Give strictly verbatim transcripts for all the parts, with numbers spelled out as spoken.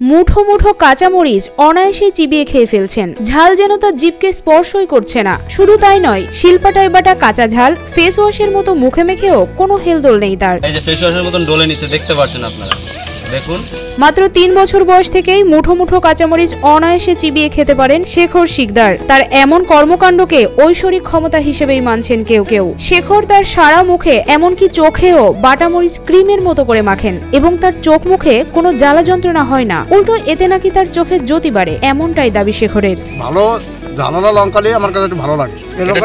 মুঠো মুঠো কাঁচামরিচ অনায়াসে চিবিয়ে খেয়ে ফেলছেন। ঝাল যেন তার জিভকে স্পর্শই করছে না। শুধু তাই নয়, শিলপাটায় বাটা কাঁচা ঝাল ফেস ওয়াশের মতো মুখে মেখেও কোনো হেলদোল নেই তার। এই যে ফেস ওয়াশের মতন ডলে নিচ্ছে, দেখতে পাচ্ছেন আপনারা, দেখুন। মাত্র তিন বছর বয়স থেকেই মুঠো মুঠো কাঁচামরিচ অনায়াসে চিবিয়ে খেতে পারেন শেখর শিকদার। তার এমন কর্মকাণ্ডকে ঐশ্বরিক ক্ষমতা হিসেবেই মানছেন কেউ কেউ। শেখর তার সারা মুখে এমনকি চোখেও বাটামরিচ ক্রিমের মতো করে মাখেন এবং তার চোখ মুখে কোনো জ্বালা যন্ত্রণা হয় না, উল্টো এতে নাকি তার চোখের জ্যোতি বাড়ে, এমনটাই দাবি শেখরের। ভালো ঝালালা লঙ্কা দিয়ে আমার কাছে একটু ভালো লাগে।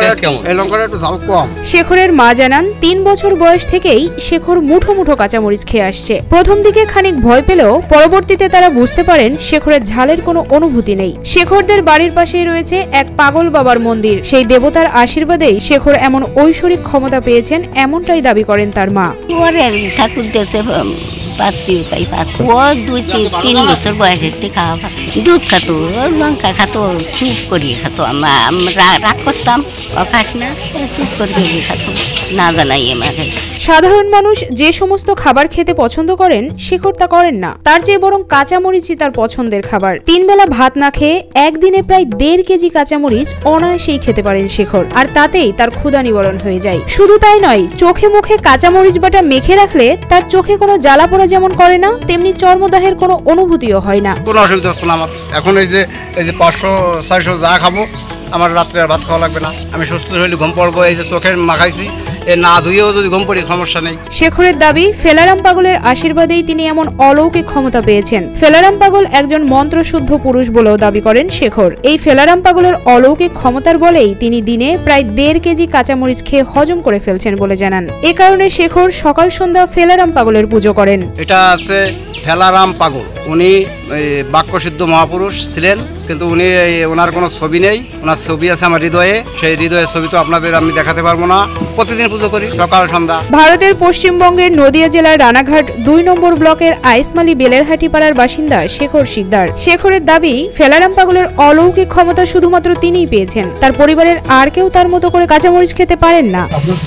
এই লঙ্কাটা একটু ঝাল কম। শেখরের মা জানান, তিন বছর বয়স থেকেই শেখর মুঠো মুঠো কাঁচামরিচ খেয়ে আসছে। প্রথম দিকে খানিক ভয় পেলেও পরবর্তীতে তারা বুঝতে পারেন শেখরের ঝালের কোনো অনুভূতি নেই। শেখরদের বাড়ির পাশেই রয়েছে এক পাগল বাবার মন্দির। সেই দেবতার আশীর্বাদেই শেখর এমন ঐশ্বরিক ক্ষমতা পেয়েছেন, এমনটাই দাবি করেন তার মা। ঠাকুর দেশে পাচ্ছি তাই পাচ্ছি। ও দুই তিন বছর বয়সে খাওয়া দুধ খাতো, লঙ্কা খাতো, চুপ করিয়ে খাতো। আমরা রাগ করতাম, খাস না, চুপ করিয়ে খাতো, না জানাই আমাকে। সাধারণ মানুষ যে সমস্ত খাবার খেতে পছন্দ করেন, শেখর তা করেন না। তার চেয়ে বরং কাঁচামরিচই তার পছন্দের খাবার। তিন বেলা ভাত না খেয়ে একদিনে প্রায় দেড় কেজি কাঁচামরিচ অনায়াসেই খেতে পারেন শেখর, আর তাতেই তার ক্ষুধা নিবারণ হয়ে যায়। শুধু তাই নয়, চোখে মুখে কাঁচামরিচ বাটা মেখে রাখলে তার চোখে কোনো জ্বালা পোড়া যেমন করে না, তেমনি চর্মদাহের কোনো অনুভূতিও হয় না। কোনো অসুবিধা হচ্ছে না আমার। এখন এই যে এই যে পাঁচশো ছয়শো যা খাবো, আমার রাত্রে আর ভাত খাওয়া লাগবে না। আমি সুস্থ হইলে ঘুম পড়বো। এই যে চোখের মাখাইছি, এ না ধুয়েও যদি ঘুম পড়ি সমস্যা নেই। শেখরের দাবি, ফেলারাম পাগলের আশীর্বাদেই তিনি এমন অলৌকিক ক্ষমতা পেয়েছেন। ফেলারাম পাগল একজন মন্ত্রশুদ্ধ পুরুষ বলেও দাবি করেন শেখর। এই ফেলারাম পাগলের অলৌকিক ক্ষমতার বলেই তিনি দিনে প্রায় দেড় কেজি কাঁচামরিচ খেয়ে হজম করে ফেলছেন বলে জানান। এ কারণে শেখর সকাল সন্ধ্যা ফেলারাম পাগলের পুজো করেন। এটা আছে ফেলারাম পাগল। উনি বাক্যসিদ্ধ মহাপুরুষ ছিলেন, কিন্তু উনি ওনার কোনো ছবি নেই। ওনার ছবি আছে আমার হৃদয়ে। সেই হৃদয়ের ছবি তো আপনাদের আমি দেখাতে পারবো না। প্রতিদিন পুজো করি সকাল সন্ধ্যা। ভারতের পশ্চিমবঙ্গের নদিয়া জেলার রানাঘাট দুই নম্বর ব্লকের আইসমালি বেলেরহাটি পাড়ার বাসিন্দা শেখর শিকদার। শেখরের দাবি, ফেলারাম পাগলের অলৌকিক ক্ষমতা শুধুমাত্র তিনিই পেয়েছেন। তার পরিবারের আর কেউ তার মতো করে কাঁচামরিচ খেতে পারেন না।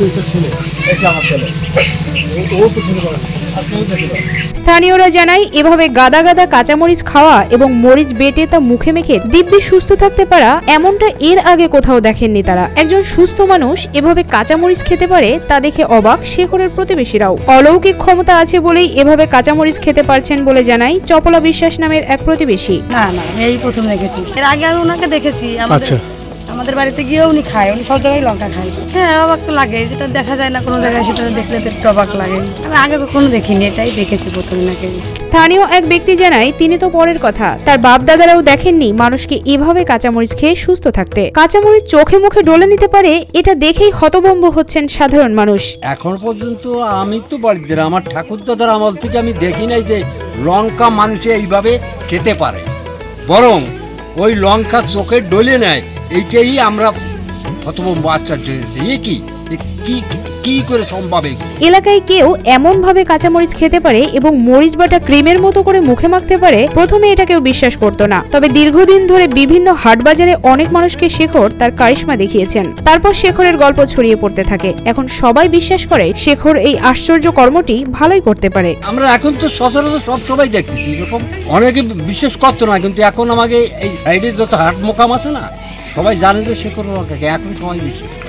স্থানীয়রা জানায়, এভাবে গাদা গাদা কাঁচামরিচ খাওয়া এবং মরিচ বেটে তা মুখে মেখে দিব্যি সুস্থ থাকতে পারা, এমনটা এর আগে কোথাও দেখেননি তারা। একজন সুস্থ মানুষ এভাবে কাঁচামরিচ খেতে পারে, তা দেখে অবাক শেখরের প্রতিবেশীরাও। অলৌকিক ক্ষমতা আছে বলেই এভাবে কাঁচামরিচ খেতে পারছেন বলে জানায় চপলা বিশ্বাস নামের এক প্রতিবেশী। না না, এই প্রথম দেখেছি। এর আগে আমি ওনাকে দেখেছি আমাদের আমাদের বাড়িতে গিয়ে উনি খায়, উনি সব জায়গায় লঙ্কা খায়। হ্যাঁ, অবাক লাগে, যেটা দেখা যায় না কোনো জায়গায়, সেটা দেখলে তো অবাক লাগে। আমি আগে কখনো দেখিনি, এটাই দেখেছি প্রথম নাকি। স্থানীয় এক ব্যক্তি জানায়, তিনি তো পরের কথা, তার বাপ দাদারাও দেখেননি মানুষকে এভাবে কাঁচামরিচ খেয়ে সুস্থ থাকতে। কাঁচামরিচ চোখে মুখে ডলে নিতে পারে, এটা দেখেই হতভম্ব হচ্ছেন সাধারণ মানুষ। এখন পর্যন্ত আমি তো বাড়িতে আমার ঠাকুর দাদার আমল থেকে আমি দেখি নাই যে লঙ্কা মানুষে এইভাবে খেতে পারে, বরং ওই লঙ্কা চোখে ডলে নেয়। এইটাই আমরা হতভম্ব আশ্চর্য হয়েছি। এ কি কি কি করে সম্ভব? এলাকায় কেউ এমন ভাবে কাঁচামরিচ খেতে পারে এবং মরিচ বাটা ক্রিমের মতো করে মুখে মাখতে পারে, প্রথমে এটা কেউ বিশ্বাস করতো না। তবে দীর্ঘদিন ধরে বিভিন্ন হাট বাজারে অনেক মানুষকে শেখর তার কারিশমা দেখিয়েছেন। তারপর শেখরের গল্প ছড়িয়ে পড়তে থাকে। এখন সবাই বিশ্বাস করে শেখর এই আশ্চর্য কর্মটি ভালোই করতে পারে। আমরা এখন তো সচরাচর সব সবাই দেখতেছি এরকম। অনেকে বিশ্বাস করতো না, কিন্তু এখন আমাকে এই সাইডে যত হাট মোকাম আছে না, সবাই জানে যে শেখর লঙ্কাকে এখন সবাই বিশ্বাস করে।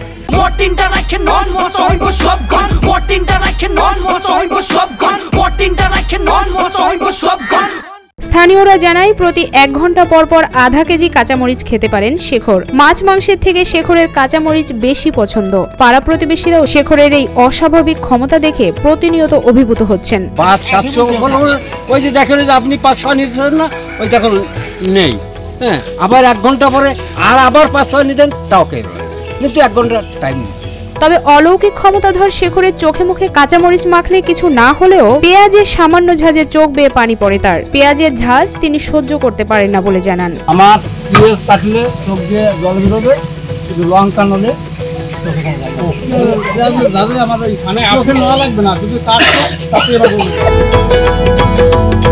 স্থানীয়রা জানায়, প্রতি এক ঘন্টা পর পর আধা কেজি কাঁচামরিচ খেতে পারেন শেখর। মাছ মাংসের থেকে শেখরের কাঁচামরিচ বেশি পছন্দ। পাড়া প্রতিবেশীরাও শেখরের এই অস্বাভাবিক ক্ষমতা দেখে প্রতিনিয়ত অভিভূত হচ্ছেন। পাঁচ সাতশো ওই যে দেখেন যে আপনি পাঁচশো নিতেছেন না, ওই দেখুন নেই। হ্যাঁ, আবার এক ঘন্টা পরে আর আবার পাঁচশো নিতেন, তাও কে, কিন্তু এক ঘন্টা টাইম। তবে অলৌকিক ক্ষমতাধর শেখরের চোখে মুখে কাঁচামরিচ মাখলে কিছু না হলেও পেঁয়াজের সামান্য ঝাঁজে চোখ বেয়ে পানি পড়ে তার। পেঁয়াজের ঝাঁজ তিনি সহ্য করতে পারেন না বলে জানান। আমার পেঁয়াজ কাটলে চোখ দিয়ে জল বেরোবে, কিন্তু লঙ্কা নলে চোখে নেওয়া লাগবে না, শুধু কাটলে তাতে